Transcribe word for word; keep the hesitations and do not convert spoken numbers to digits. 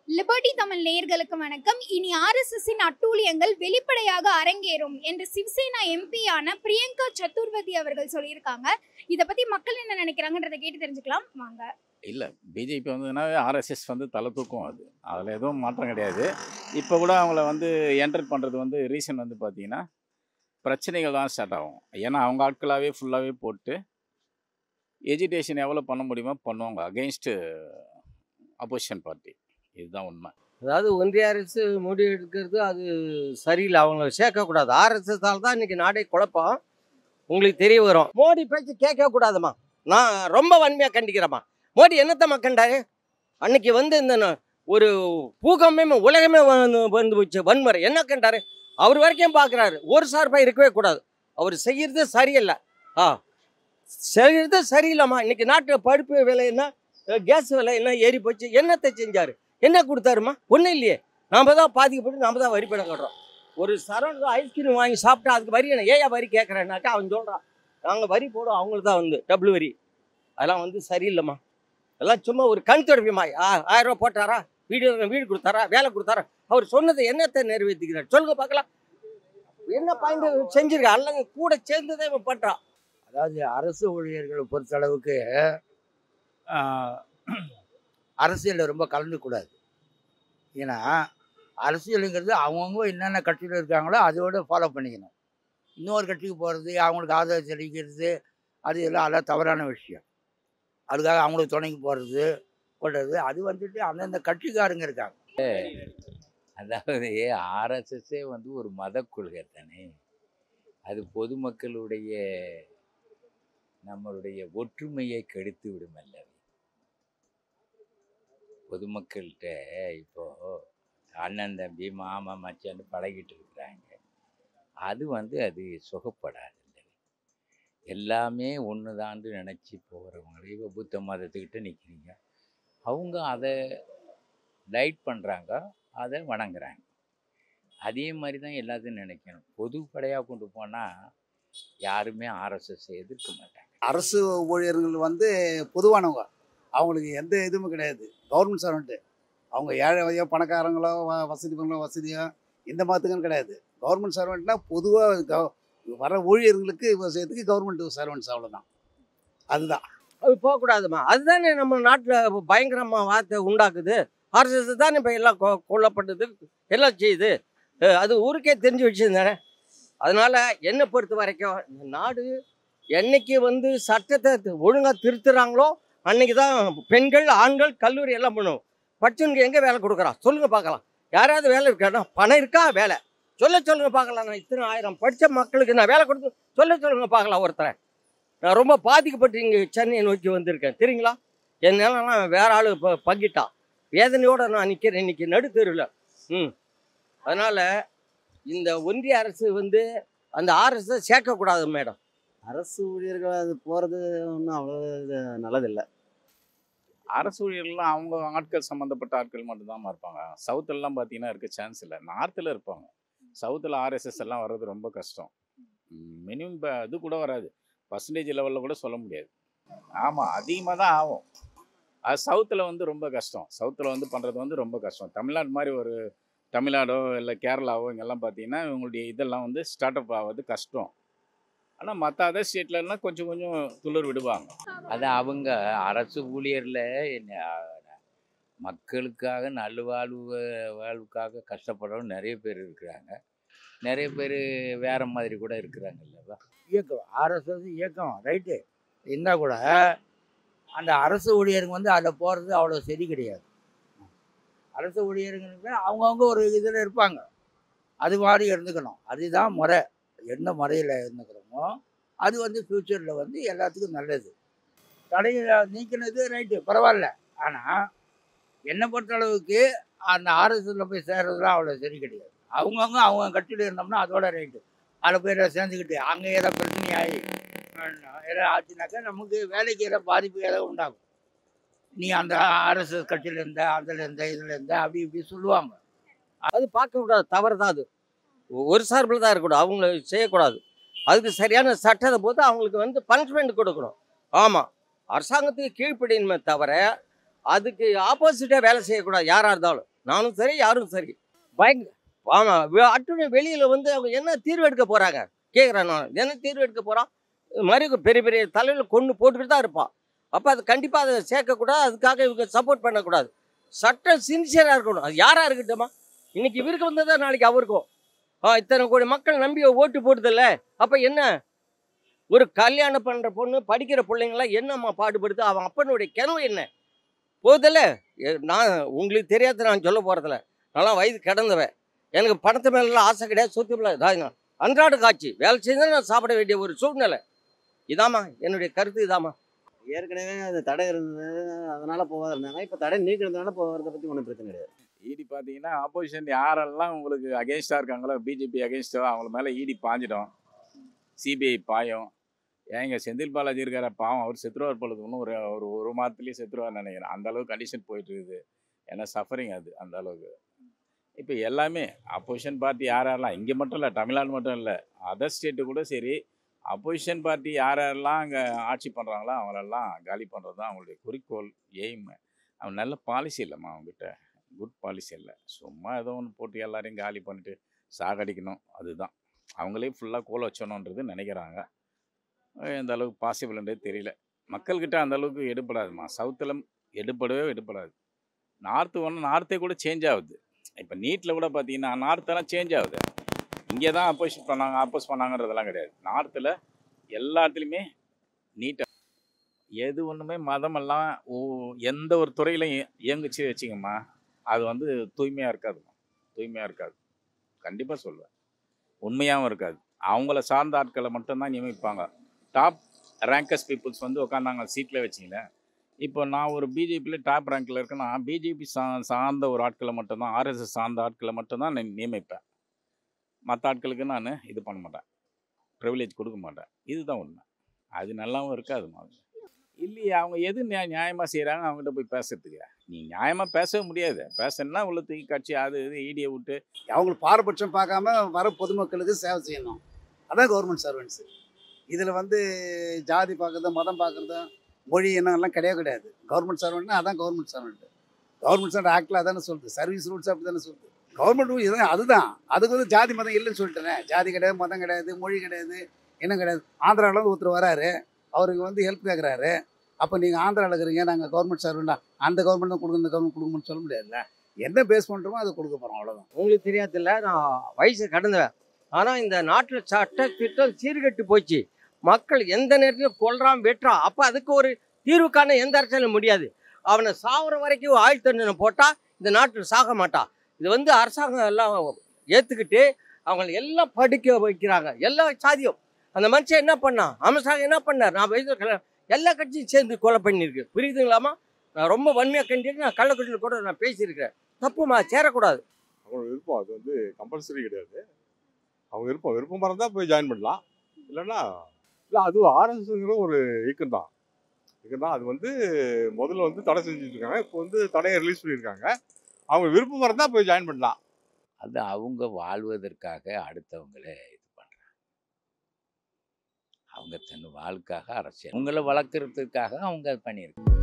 Liberty Tamil நேயர்களுக்கு வணக்கம். இனி ஆர்எஸ்எஸ்ஸின் அட்டூழியங்கள் வெளிப்படையாக அரங்கேறும் என்று சிவசேனா எம்பியான பிரியங்கா சதுர்வேதி அவர்கள் சொல்லியிருக்காங்க. இதை பத்தி மக்கள் என்ன நினைக்கிறாங்கன்றதை கேட்டு தெரிஞ்சுக்கலாம் வாங்க. இல்லை, பிஜேபி வந்ததுனாவே ஆர்எஸ்எஸ் வந்து தலை தூக்கும். அது அதில் எதுவும் மாற்றம் கிடையாது. இப்போ கூட அவங்கள வந்து என்டர் பண்ணுறது வந்து ரீசன் வந்து பார்த்திங்கன்னா பிரச்சனைகள் தான் ஸ்டார்ட் ஆகும். ஏன்னா அவங்க ஆட்களாகவே ஃபுல்லாகவே போட்டு எஜுகேஷன் எவ்வளோ பண்ண முடியுமோ பண்ணுவாங்க அகெயின்ஸ்ட்டு அப்போசிஷன் பார்ட்டி. இதுதான் உண்மை. அதாவது ஒன்றிய அரசு முடிவு எடுக்கிறது அது சரியில்லை, அவங்கள சேர்க்கக்கூடாது. ஆர்எஸ்எஸ்ஸால் தான் இன்றைக்கி நாடே குழப்பம். உங்களுக்கு தெரிய வரும். மோடி பேச்சு கேட்கக்கூடாதுமா, நான் ரொம்ப வன்மையாக கண்டிக்கிறேம்மா. மோடி என்னத்தம்மா கண்டாரு? அன்னைக்கு வந்து இந்த ஒரு பூகமே உலகமே வந்து வந்து போச்சு வன்முறை. என்ன கண்டாரு? அவர் வரைக்கும் பார்க்குறாரு. ஒரு சார்பாக இருக்கவே கூடாது. அவர் செய்கிறது சரியில்லை. ஆ செய்கிறது சரியில்லைம்மா. இன்றைக்கி நாட்டு பருப்பு விலை என்ன, கேஸ் விலை என்ன ஏறி போச்சு. என்னத்தை செஞ்சார்? என்ன கொடுத்தாருமா? ஒன்றும் இல்லையே. நாம் தான் பாதிக்கப்பட்டு நாம் தான் வரி பணம் கட்டுறோம். ஒரு சரவண ஐஸ்கிரீம் வாங்கி சாப்பிட்டா அதுக்கு வரி என்ன ஏயா வரி கேட்குறேன்னாக்கா அவன் சொல்கிறான் நாங்கள் வரி போடுவோம், அவங்களுக்கு தான் வந்து டபுள் வரி. அதெல்லாம் வந்து சரியில்லைம்மா. அதெல்லாம் சும்மா ஒரு கண் தொடப்பியம்மா. ஆ ஆயிரம் ரூபா போட்டாரா, வீடு வீடு கொடுத்தாரா, வேலை கொடுத்தாரா? அவர் சொன்னதை என்னத்தை நிறைவேற்றிக்கிறார் சொல்லுங்க பார்க்கலாம். என்ன பாயிண்ட் செஞ்சிருக்கா? அல்லங்க கூட சேர்ந்ததே இவன் பண்ணுறான். அதாவது அரசு ஊழியர்களை பொறுத்தளவுக்கு அரசியலில் ரொம்ப கலந்துக்கூடாது. ஏன்னா அரசியலுங்கிறது அவங்கவுங்க என்னென்ன கட்சியில் இருக்காங்களோ அதோடு ஃபாலோ பண்ணிக்கணும். இன்னொரு கட்சிக்கு போகிறது, அவங்களுக்கு ஆதரவு தெரிவிக்கிறது, அது எல்லாம் அதெல்லாம் தவறான விஷயம். அதுக்காக அவங்களுக்கு துணைக்கு போகிறது போடுறது அது வந்துட்டு அந்தந்த கட்சிக்காரங்க இருக்காங்க. அதாவது ஆர்எஸ்எஸ்ஸே வந்து ஒரு மத கொள்கை தானே. அது பொதுமக்களுடைய நம்மளுடைய ஒற்றுமையை கெடுத்து விடும் அல்ல. பொதுமக்கள்கிட்ட இப்போது அண்ணன் தம்பி மாமா மச்சான்னு பழகிட்டு இருக்கிறாங்க. அது வந்து அது சுகப்படாது. எல்லாமே ஒன்று தான்னு நினச்சி போகிறவங்களே இப்போ புத்த மதத்துக்கிட்ட நிற்கிறீங்க, அவங்க அதை லைட் பண்ணுறாங்க, அதை வணங்குறாங்க. அதே மாதிரி தான் எல்லாத்தையும் நினைக்கணும். பொதுப்படையாக கொண்டு போனால் யாருமே ஆர்எஸ்எஸ் எதிர்க்க மாட்டாங்க. அரசு ஊழியர்கள் வந்து பொதுவானவங்க, அவங்களுக்கு எந்த இதுவும் கிடையாது. கவர்மெண்ட் சர்வெண்ட்டு அவங்க ஏழையோ பணக்காரங்களோ வசதி பண்ணோ வசதியோ இந்த மாதிரிக்கும் கிடையாது. கவர்மெண்ட் சர்வெண்ட்னா பொதுவாக கவ வர ஊழியர்களுக்கு விஷயத்துக்கு கவர்மெண்ட் சர்வெண்ட்ஸ் அவ்வளோதான். அதுதான் அது போகக்கூடாதுமா. அதுதானே நம்ம நாட்டில் பயங்கரமாக வார்த்தை உண்டாக்குது. ஆர்எஸ்எஸ் தானே இப்போ எல்லாம் கொ கொல்லப்பட்டது எல்லாம் செய்யுது. அது ஊருக்கே தெரிஞ்சு வச்சுருந்தானே. அதனால் என்னை பொறுத்த வரைக்கும் இந்த நாடு என்னைக்கு வந்து சட்டத்தை ஒழுங்காக திருத்துறாங்களோ அன்றைக்கி தான் பெண்கள் ஆண்கள் கல்லூரி எல்லாம் பண்ணுவோம். படிச்சவனுக்கு எங்கே வேலை கொடுக்குறான் சொல்லுங்கள் பார்க்கலாம். யாராவது வேலை இருக்கானா? பணம் இருக்கா? வேலை சொல்ல சொல்லுங்கள் பார்க்கலாம். நான் இத்தனை ஆயிரம் படித்த மக்களுக்கு நான் வேலை கொடுத்து சொல்ல சொல்லுங்கள் பார்க்கலாம். ஒருத்தரை நான் ரொம்ப பாதிக்கப்பட்டு இங்கே சென்னையை நோக்கி வந்திருக்கேன் தெரியுங்களா. என் நிலம்லாம் வேற ஆள் ப பங்கிட்டான். வேதனையோடு நான் நிற்கிறேன் இன்றைக்கி நடுத்தெருவில். ம் அதனால் இந்த ஒன்றிய அரசு வந்து அந்த ஆர்எஸ்எஸ் சேர்க்கக்கூடாது மேடம். அரசு ஊழியர்கள் அது போகிறது ஒன்றும் அவ்வளோ இது நல்லதில்லை. அரசு ஊழியர்கள்லாம் அவங்க ஆட்கள் சம்மந்தப்பட்ட ஆட்கள் மட்டும்தான் இருப்பாங்க. சவுத்துலலாம் பார்த்தீங்கன்னா இருக்க சான்ஸ் இல்லை. நார்த்தில் இருப்பாங்க. சவுத்தில் ஆர்எஸ்எஸ் எல்லாம் வர்றது ரொம்ப கஷ்டம். மினிமம் இப்போ இது கூட வராது, பர்சன்டேஜ் லெவலில் கூட சொல்ல முடியாது. ஆமாம், அதிகமாக தான் ஆகும். அது சவுத்தில் வந்து ரொம்ப கஷ்டம். சவுத்தில் வந்து பண்ணுறது வந்து ரொம்ப கஷ்டம். தமிழ்நாடு மாதிரி ஒரு தமிழ்நாடோ இல்லை கேரளாவோ இங்கெல்லாம் பார்த்தீங்கன்னா இவங்களுடைய இதெல்லாம் வந்து ஸ்டார்ட் அப் ஆகிறது கஷ்டம். ஆனால் மற்ற அதர் ஸ்டேட்லலாம் கொஞ்சம் கொஞ்சம் துளிர் விடுவாங்க. அது அவங்க அரசு ஊழியரில் மக்களுக்காக நல்வாழ்வு வாழ்வுக்காக கஷ்டப்படுறவங்க நிறைய பேர் இருக்கிறாங்க. நிறைய பேர் வேறு மாதிரி கூட இருக்கிறாங்க இல்லைவா. இயக்கம் ஆர்எஸ்எஸ் இயக்கம் ரைட்டு இருந்தால் கூட அந்த அரசு ஊழியருங்க வந்து அதில் போகிறது அவ்வளோ சரி கிடையாது. அரசு ஊழியர்களுக்கு அவங்கவுங்க ஒரு இதில் இருப்பாங்க, அது மாதிரி இருந்துக்கணும். அதுதான் முறை. என்ன முறையில் இருந்துக்கிறோமோ அது வந்து ஃப்யூச்சரில் வந்து எல்லாத்துக்கும் நல்லது. தடையை நீக்கினது ரைட்டு பரவாயில்ல. ஆனால் என்னை பொறுத்த அளவுக்கு அந்த ஆர்எஸ்எஸில் போய் சேர்றதுலாம் அவ்வளோ சரி கிடையாது. அவங்கவுங்க அவங்க கட்சியில் இருந்தோம்னா அதோட ரைட்டு. அதில் போய் சேர்ந்துக்கிட்டு அங்கே ஏதோ பிரச்சனை ஆகி ஏதோ ஆச்சுனாக்கா நமக்கு வேலைக்கு ஏதோ பாதிப்பு ஏதோ உண்டாகும். நீ அந்த ஆர்எஸ்எஸ் கட்சியில் இருந்த அதில் இருந்த இதில் இருந்த அப்படி இப்படி சொல்லுவாங்க. அது பார்க்கக்கூடாது, தவறு தான். அது ஒரு சார்பில் தான் இருக்கக்கூடாது, அவங்கள செய்யக்கூடாது. அதுக்கு சரியான சட்டத்தை போட்டு அவங்களுக்கு வந்து பனிஷ்மெண்ட் கொடுக்கணும். ஆமாம், அரசாங்கத்துக்கு கீழ்ப்படியணுமே தவிர அதுக்கு ஆப்போசிட்டாக வேலை செய்யக்கூடாது யாராக இருந்தாலும். நானும் சரி யாரும் சரி பயங்க ஆமாம் அட்டுணை வெளியில் வந்து அவங்க என்ன தீர்வு எடுக்க போகிறாங்க கேட்குறேன். நான் என்ன தீர்வு எடுக்க போகிறான் மாதிரி பெரிய பெரிய தலையில் கொண்டு போட்டுக்கிட்டு தான் இருப்பான். அப்போ அது கண்டிப்பாக அதை சேர்க்கக்கூடாது. அதுக்காக இவங்க சப்போர்ட் பண்ணக்கூடாது. சட்டம் சின்சியராக இருக்கணும். அது யாராக இருக்கட்டுமா, இன்னைக்கு இவருக்கு வந்ததா நாளைக்கு அவருக்கும். ஆ இத்தனை கோடி மக்கள் நம்பி ஓட்டு போடுதில்ல. அப்போ என்ன ஒரு கல்யாணம் பண்ணுற பொண்ணு படிக்கிற பிள்ளைங்களாம் என்னம்மா பாடுபடுது, அவன் அப்பனுடைய கனவு என்ன போதில்ல. நான் உங்களுக்கு தெரியாத நான் சொல்ல போகிறதில்ல. நல்லா வயது கிடந்தவன், எனக்கு பணத்து மேலாம் ஆசை கிடையாது, சொத்து மேலே அன்றாட காட்சி வேலை செஞ்சால் நான் சாப்பிட வேண்டிய ஒரு சூழ்நிலை. இதாம்மா என்னுடைய கருத்து. இதாம்மா ஏற்கனவே அது தடை இருந்தது, அதனால போகாத இருந்தாங்க. இப்போ தடை நீக்கிறதுனால போகிறத பற்றி ஒன்றும் பிரச்சனை கிடையாது. இடி பார்த்தீங்கன்னா ஆப்போசிஷன் யாரெல்லாம் உங்களுக்கு அகேன்ஸ்டாக இருக்காங்களோ, பிஜேபி அகேன்ஸ்டோ, அவங்க மேலே இடி பாஞ்சிடும், சிபிஐ பாயும். ஏங்க செந்தில் பாலாஜி இருக்கிற பாவம், அவர் செத்துருவார் பொழுது இன்னும் ஒரு ஒரு ஒரு மாதத்துலேயே செத்துருவார்னு நினைக்கிறேன். அந்த அளவுக்கு கண்டிஷன் போயிட்டு இருக்குது. ஏன்னா சஃபரிங் அது அந்த அளவுக்கு. இப்போ எல்லாமே அப்போசிஷன் பார்ட்டி யார் யாரெல்லாம், இங்கே மட்டும் இல்லை, தமிழ்நாடு மட்டும் இல்லை, அதர் ஸ்டேட்டு கூட சரி, அப்போசிஷன் பார்ட்டி யார் யாரெல்லாம் அங்கே ஆட்சி பண்ணுறாங்களோ அவங்களெல்லாம் காலி பண்ணுறது தான் அவங்களுடைய குறிக்கோள், எய்ம். அவங்க நல்ல பாலிசி இல்லைம்மா, அவங்ககிட்ட குட் பாலிசி இல்லை. சும்மா ஏதோ ஒன்று போட்டு எல்லாரையும் காலி பண்ணிட்டு சாகடிக்கணும், அதுதான் அவங்களே ஃபுல்லாக கோல வச்சணுன்றது நினைக்கிறாங்க. எந்த அளவுக்கு பாசிபிள்ன்றது தெரியல. மக்கள்கிட்ட அந்த அளவுக்கு எடுப்படாதுமா. சவுத்தில் எடுப்படவே எடுப்படாது. நார்த்து ஒன்று நார்த்தே கூட சேஞ்ச் ஆகுது. இப்போ நீட்டில் கூட பார்த்தீங்கன்னா நார்த்தெல்லாம் சேஞ்ச் ஆகுது. இங்கே தான் அப்போஸ் பண்ணாங்க அப்போஸ் பண்ணாங்கன்றதெல்லாம் கிடையாது. நார்த்தில் எல்லா இடத்துலையுமே நீட்டாக எது ஒன்றுமே மதமெல்லாம் ஓ எந்த ஒரு துறையிலையும் இயங்குச்சு வச்சுங்கம்மா, அது வந்து தூய்மையாக இருக்காதுமா. தூய்மையாக இருக்காது, கண்டிப்பாக சொல்லுவேன். உண்மையாகவும் இருக்காது. அவங்கள சார்ந்த ஆட்களை மட்டும்தான் நியமிப்பாங்க. டாப் ரேங்கர்ஸ் பீப்புள்ஸ் வந்து உட்காந்தாங்க சீட்டில் வச்சிங்களேன். இப்போ நான் ஒரு பிஜேபியில் டாப் ரேங்கில் இருக்கேன்னா, பிஜேபி சா சார்ந்த ஒரு ஆட்களை மட்டும்தான், ஆர்எஸ்எஸ் சார்ந்த ஆட்களை மட்டும்தான் நான் நியமிப்பேன். மற்ற ஆட்களுக்கு நான் இது பண்ண மாட்டேன், ப்ரிவிலேஜ் கொடுக்க மாட்டேன். இதுதான் உண்மை. அது நல்லாவும் இருக்காதுமா. இல்லையே, அவங்க எது நியா நியாயமாக செய்கிறாங்க அவங்ககிட்ட போய் பேசுறதுக்கு. நீ நியாயமாக பேசவே முடியாது. பேசணுன்னா உள்ள தூக்கி கட்சி அது இது ஈடியை விட்டு அவங்களுக்கு பாரபட்சம் பார்க்காம வர பொதுமக்களுக்கு சேவை செய்யணும். அதான் கவர்மெண்ட் சர்வெண்ட்ஸு. இதில் வந்து ஜாதி பார்க்குறது, மதம் பார்க்குறது, மொழி என்னெல்லாம் கிடையவே கிடையாது. கவர்மெண்ட் சர்வெண்ட்னா அதான் கவர்மெண்ட் சர்வெண்ட்டு. கவர்மெண்ட் சர்வெண்ட் ஆக்டில் அதானே சொல்லுது. சர்வீஸ் ரூல்ஸ் அப்படி தானே சொல்லுது. கவர்மெண்ட் ரூல் இதுதான், அதுதான். அதுக்கு வந்து ஜாதி மதம் இல்லைன்னு சொல்லிட்டேனே. ஜாதி கிடையாது, மதம் கிடையாது, மொழி கிடையாது, என்ன கிடையாது. ஆந்திராவில் வந்து ஒருத்தர் வராரு, அவருக்கு வந்து ஹெல்ப் கேட்குறாரு. அப்போ நீங்கள் ஆந்திராவில் இருக்கிறீங்க, நாங்கள் கவர்மெண்ட் சர்வெண்டா, அந்த கவர்மெண்ட் தான் கொடுங்க, இந்த கவர்மெண்ட் கொடுக்கணும்னு சொல்ல முடியாதுல்ல. என்ன பேஸ் பண்ணுறோமோ அதை கொடுக்க போகிறோம், அவ்வளோதான். உங்களுக்கு தெரியாதுல்ல, நான் வயசு கடந்தவன். ஆனால் இந்த நாட்டில் சட்ட திட்டம் சீர்கெட்டு போச்சு. மக்கள் எந்த நேரத்திலும் கொல்றான் வெட்டுறான். அப்போ அதுக்கு ஒரு தீர்வுக்கான எந்த அரசாலும் முடியாது. அவனை சாகுற வரைக்கும் ஆயுள் தண்டனை போட்டால் இந்த நாட்டில் சாக மாட்டான். இது வந்து அரசாங்கம் எல்லாம் ஏற்றுக்கிட்டு அவங்களை எல்லாம் படிக்க வைக்கிறாங்க, எல்லா சாதியும். அந்த மனுஷன் என்ன பண்ணான், அமித்ஷா என்ன பண்ணார், நான் வயசு எல்லா கட்சியும் சேர்ந்து கொலை பண்ணியிருக்கு. புரியுதுங்களாமா? நான் ரொம்ப வன்மையாக கண்டிட்டு நான் கள்ளக்குறிச்சியில் கூட நான் பேசியிருக்கிறேன். தப்புமா, சேரக்கூடாது. அவங்களோட விருப்பம், அது வந்து கம்பல்சரி கிடையாது. அவங்க விருப்பம் விருப்பம் இருந்தால் போய் ஜாயின் பண்ணலாம். இல்லைன்னா இல்லை, அது ஆர்எஸ்எஸ்ங்கிற ஒரு இயக்கம் தான் இயக்கம் தான் அது வந்து முதல்ல வந்து தடை செஞ்சுட்டு இருக்காங்க. இப்போ வந்து தடையை ரிலீஸ் பண்ணியிருக்காங்க. அவங்க விருப்பம் இருந்தால் போய் ஜாயின் பண்ணலாம். அது அவங்க வாழ்வதற்காக அடுத்தவங்களை இது பண்ணுறாங்க. அவங்க தன் வாழ்க்காக அரசியல் உங்களை வளர்க்குறதுக்காக அவங்க அது பண்ணியிருக்காங்க.